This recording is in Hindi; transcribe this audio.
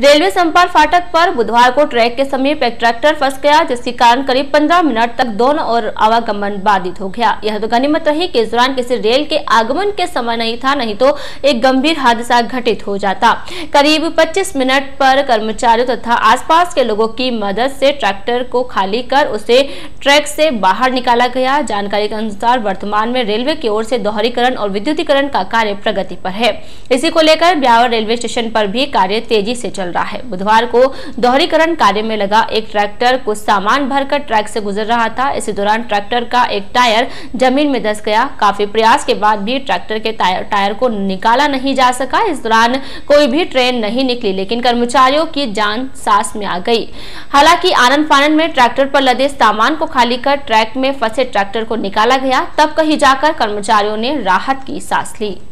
रेलवे संपर्क फाटक पर बुधवार को ट्रैक के समीप एक ट्रैक्टर फंस गया, जिसके कारण करीब 15 मिनट तक दोनों ओर आवागमन बाधित हो गया। यह तो गनीमत रही कि इस दौरान किसी रेल के आगमन के समय नहीं था, नहीं तो एक गंभीर हादसा घटित हो जाता। करीब 25 मिनट पर कर्मचारियों तथा आसपास के लोगों की मदद से ट्रैक्टर को खाली कर उसे ट्रैक से बाहर निकाला गया। जानकारी के अनुसार वर्तमान में रेलवे की ओर से दोहरीकरण और विद्युतीकरण का कार्य प्रगति पर है। इसी को लेकर ब्यावर रेलवे स्टेशन पर भी कार्य तेजी से चल रहा है। बुधवार को दोहरीकरण कार्य में लगा एक ट्रैक्टर कुछ सामान भरकर ट्रैक से गुजर रहा था। इसी दौरान ट्रैक्टर का एक टायर जमीन में धंस गया। काफी प्रयास के बाद भी ट्रैक्टर के टायर को निकाला नहीं जा सका। इस दौरान कोई भी ट्रेन नहीं निकली, लेकिन कर्मचारियों की जान सांस में आ गई। हालांकि आनन फानन में ट्रैक्टर पर लदे सामान को खाली कर ट्रैक में फंसे ट्रैक्टर को निकाला गया, तब कहीं जाकर कर्मचारियों ने राहत की सांस ली।